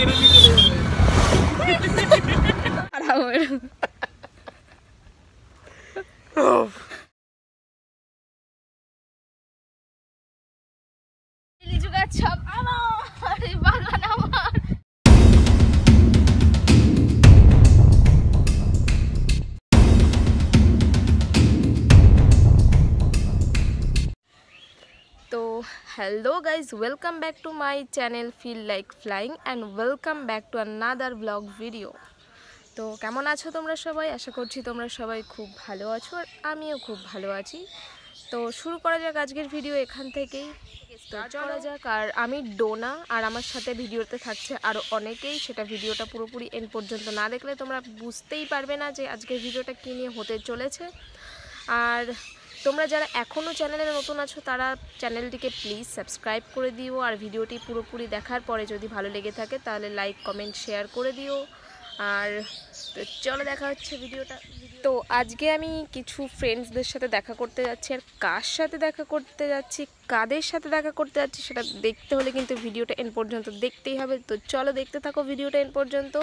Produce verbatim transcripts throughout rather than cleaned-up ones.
লিচু গাছ সব আমার বাগান আমার। তো hello guys, welcome back to my channel feel like flying and welcome back to another vlog video. তো কেমন আছো তোমরা সবাই? আশা করছি তোমরা সবাই খুব ভালো আছো আর আমিও খুব ভালো আছি। তো শুরু করা যাক আজকের ভিডিও এখান থেকেই স্টার্ট করা যাক। আর আমি ডোনা আর আমার সাথে ভিডিওতে থাকছে আরও অনেকেই, সেটা ভিডিওটা পুরোপুরি এন্ড পর্যন্ত না দেখলে তোমরা বুঝতেই পারবে না যে আজকের ভিডিওটা কী নিয়ে হতে চলেছে। আর তোমরা যারা এখনও চ্যানেলে নতুন আছো তারা চ্যানেলটিকে প্লিজ সাবস্ক্রাইব করে দিও, আর ভিডিওটি পুরোপুরি দেখার পরে যদি ভালো লেগে থাকে তাহলে লাইক কমেন্ট শেয়ার করে দিও। আর তো চলো দেখা হচ্ছে ভিডিওটা। তো আজকে আমি কিছু ফ্রেন্ডসদের সাথে দেখা করতে যাচ্ছি, আর কার সাথে দেখা করতে যাচ্ছি, কাদের সাথে দেখা করতে যাচ্ছি সেটা দেখতে হলে কিন্তু ভিডিওটা এন্ড পর্যন্ত দেখতেই হবে। তো চলো দেখতে থাকো ভিডিওটা এন্ড পর্যন্ত।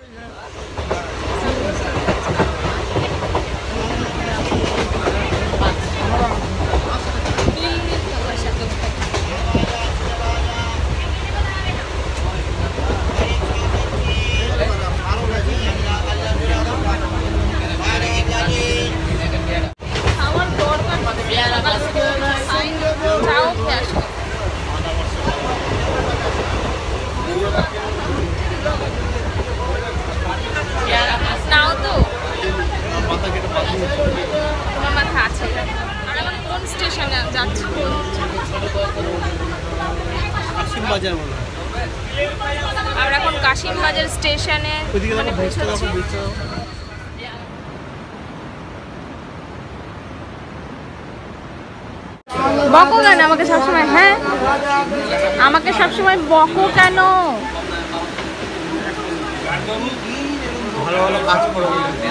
আমরা এখন কাশিম বাজার স্টেশনে মানে পৌঁছাচ্ছি। বকো কেন আমাকে সবসময়? হ্যাঁ আমাকে সবসময় বকো কেন? ভালো ভালো কাজ করো।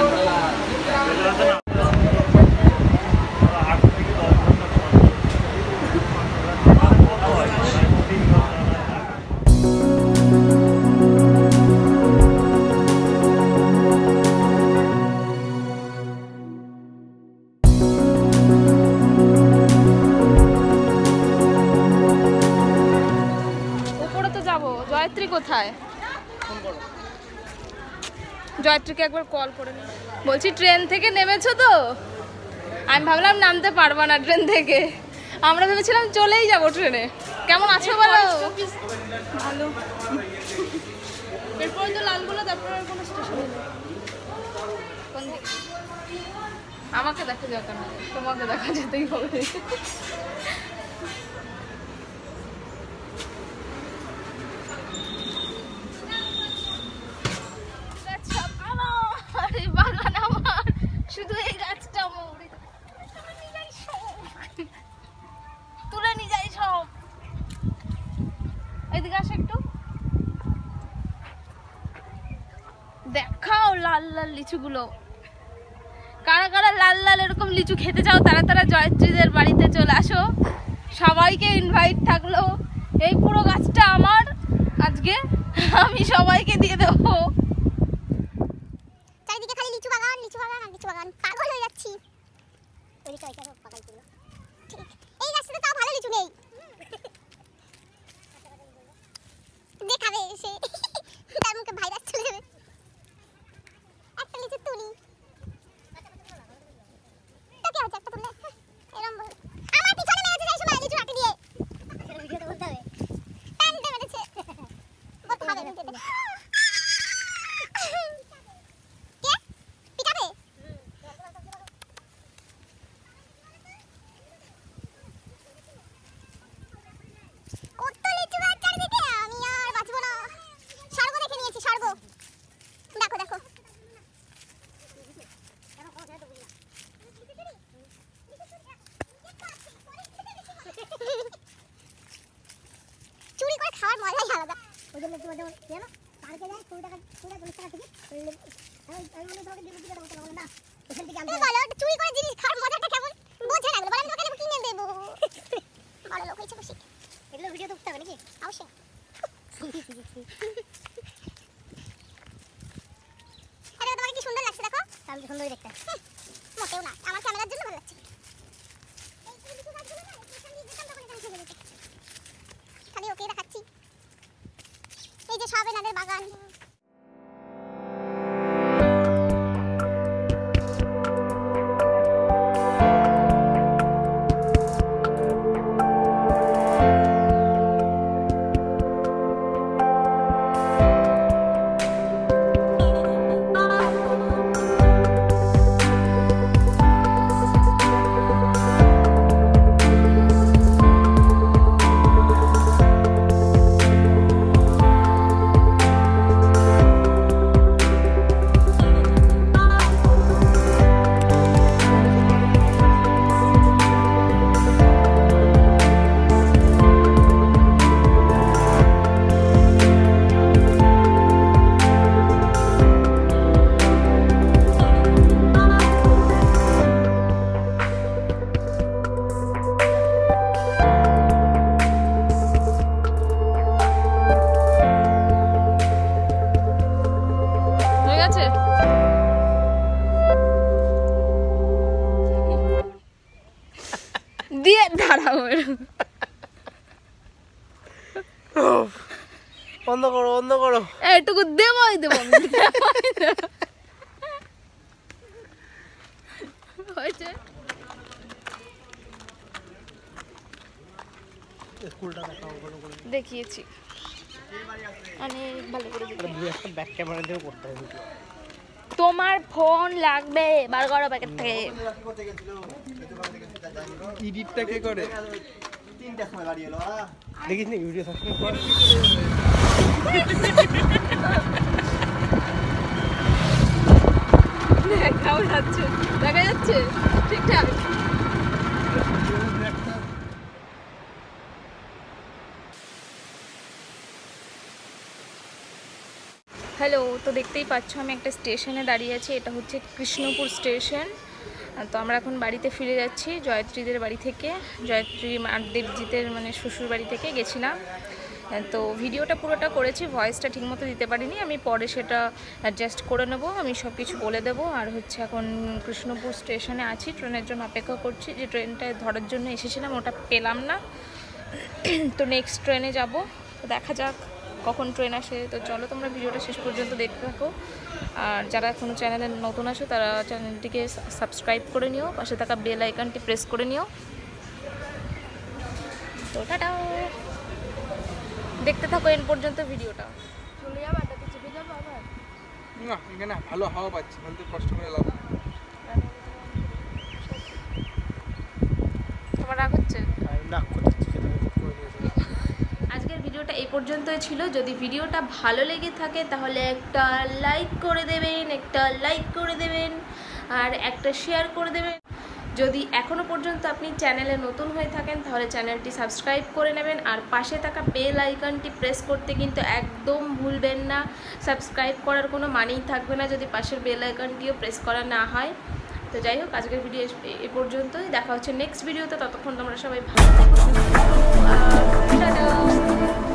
জয়ত্রী কোথায়? জয়ত্রীকে একবার কল করে নি। বলছি ট্রেন থেকে নেমেছো তো? আমি ভাবলাম নামতে পারবো না ট্রেন থেকে, আমরা ভেবেছিলাম চলেই যাবো ট্রেনে। কেমন আছো বলো? ভালো। এরপরে তো লালগোলা, তারপরে আর কোনো স্টেশন নেই। কোন দিকে? আমাকে দেখা যাক না, তোমাকে দেখা যেতেই হবে। শুধু এই গাছটা তুলে নিয়ে যাই সব। এদিকে আসো একটু, দেখাও লাল লাল লিচুগুলো। কারা কারা লাল লাল এরকম লিচু খেতে চাও তারা তারা জয়ত্রীদের বাড়িতে চলে আসো। সবাইকে ইনভাইট থাকলো। এই পুরো গাছটা আমার, আজকে আমি সবাইকে দিয়ে দেবো। চারিদিকে খালি লিচু বাগান, লিচু বাগান আর লিচু বাগান, পাগল হয়ে যাচ্ছি। ঠিক, এই গাছটাতে তাও ভালো লিচু নেই, দেখাবে সে, তার মুখে ভাইরাস চলে যাবে। একটা লিচু তুলি তো কি হচ্ছে, একটা তুললে এরকম বল। আমার পিছনে মেরেছে সেই সময় লিচু হাতে দিয়ে, সেটা ভিডিওতে বলতে হবে। টানতে মেরেছে, বলতে হবে ভিডিওতে। চুরি করে জিনিস খাওয়ার মজাটা কেমন বোঝে না, বলেন ওকে কিনে দেবো। বড় লোক হয়েছে বসে, এগুলো ভিডিও তো উঠতে হবে নাকি? অবশ্যই। সুন্দরই দেখতে। মোটেও না, আমার ক্যামেরার জন্য ভালো লাগছে। খালি ওকে দেখাচ্ছি। এই যে সব এনাদের বাগান। দিয়ে দাঁড়াও, বন্ধ করো বন্ধ করো, এইটুকু দেবই দেবো হয়েছে। দেখিয়েছি অনেক ভালো করে ব্যাক ক্যামেরা দিয়ে করতে হবে। তোমার ফোন লাগবে, বার করো প্যাকেট থেকে। এডিটটা কে করে? তিনটা সময় বাড়ি এলো। দেখিস না ভিডিও সাবস্ক্রাইব কর। দেখাও যাচ্ছে, দেখা যাচ্ছে ঠিকঠাক। হ্যালো, তো দেখতেই পাচ্ছ আমি একটা স্টেশনে দাঁড়িয়ে আছি। এটা হচ্ছে কৃষ্ণপুর স্টেশন। তো আমরা এখন বাড়িতে ফিরে যাচ্ছি জয়ত্রীদের বাড়ি থেকে, জয়ত্রী আর দেবজিতের মানে শ্বশুর বাড়ি থেকে গেছিলাম। তো ভিডিওটা পুরোটা করেছি, ভয়েসটা ঠিকমতো দিতে পারিনি, আমি পরে সেটা অ্যাডজাস্ট করে নেব, আমি সব কিছু বলে দেবো। আর হচ্ছে এখন কৃষ্ণপুর স্টেশনে আছি, ট্রেনের জন্য অপেক্ষা করছি। যে ট্রেনটা ধরার জন্য এসেছিলাম ওটা পেলাম না, তো নেক্সট ট্রেনে যাব। তো দেখা যাক কখন ট্রেন আসে। তো চলো তোমরা ভিডিওটা শেষ পর্যন্ত দেখতে থাকো। আর যারা এখনও চ্যানেলে নতুন আছো তারা চ্যানেলটিকে সাবস্ক্রাইব করে নিও, পাশে থাকা বেল আইকনটি প্রেস করে নিও। তো টাটা, দেখতে থাকো এন পর্যন্ত ভিডিওটা। চলে যাবো, আড্ডাতে চেপে যাবো আবার। না এখানে ভালো হাওয়া পাচ্ছি, ভালো কষ্ট করে লাভ। তোমার রাগ হচ্ছে? রাগ করতেছি। আজকের ভিডিওটা এই পর্যন্তই ছিল। যদি ভিডিওটা ভালো লেগে থাকে তাহলে একটা লাইক করে দেবেন, একটা লাইক করে দেবেন আর একটা শেয়ার করে দেবেন। যদি এখনও পর্যন্ত আপনি চ্যানেলে নতুন হয়ে থাকেন তাহলে চ্যানেলটি সাবস্ক্রাইব করে নেবেন আর পাশে থাকা বেল আইকনটি প্রেস করতে কিন্তু একদম ভুলবেন না। সাবস্ক্রাইব করার কোনো মানেই থাকবে না যদি পাশের বেল আইকনটিও প্রেস করা না হয়। তো যাই হোক, আজকের ভিডিও এ পর্যন্তই। দেখা হচ্ছে নেক্সট ভিডিওতে। ততক্ষণ তোমরা সবাই ভালো থাকো, সুস্থ থাকো আর টাটা।